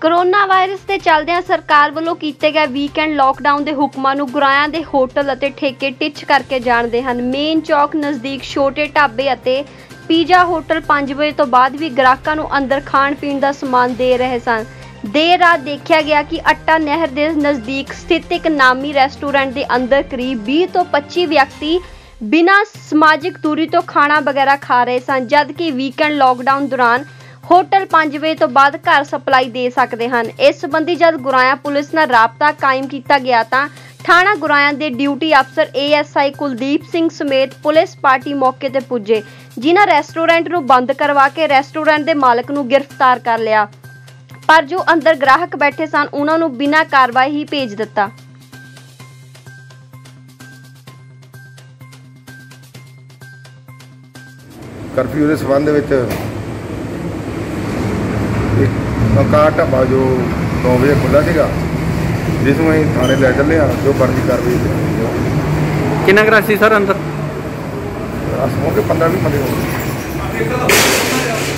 Corona virus के चलदियां सरकार वालों कीते गए वीकेंड लॉकडाउन के हुक्मां नूं गुरायां दे होटल अते ठेके टिच करके जानते हैं। मेन चौक नज़दीक छोटे ढाबे अते पीजा होटल 5 बजे तो बाद भी ग्राहकां नूं अंदर खाण पीण दा समान दे रहे सन। देर रात देखा गया कि अट्टा नहर के नज़दीक स्थित एक नामी रेस्टोरेंट के अंदर करीब 20 तो 25 व्यक्ति बिना समाजिक दूरी तो खाना वगैरह खा रहे सन, जबकि वीकेंड लॉकडाउन दौरान होटल 5 बजे तो बाद घर सप्लाई दे सकते हैं। इस संबंधी जब गुराया पुलिस नाल राबता कायम किया गया तो थाना गुराया के ड्यूटी अफसर ASI कुलदीप सिंह समेत पुलिस पार्टी मौके पर पुजे, जिन्हें रेस्टोरेंट नूं बंद करवा के रेस्टोरेंट के मालक नूं गिरफ्तार कर लिया, पर जो अंदर ग्राहक बैठे सन उन्हां नूं बिना कार्रवाई ही भेज दिता। कर्फ्यू के संबंध में एक मकान ढाबा जो 9 बजे खुला सीगा, जिसमें ਅਸੀਂ थाने ले चले हाँ, जो बनती कार्रवाई कितना ग्राहक सी सर अंदर? के 15-20 बंदे होंगे।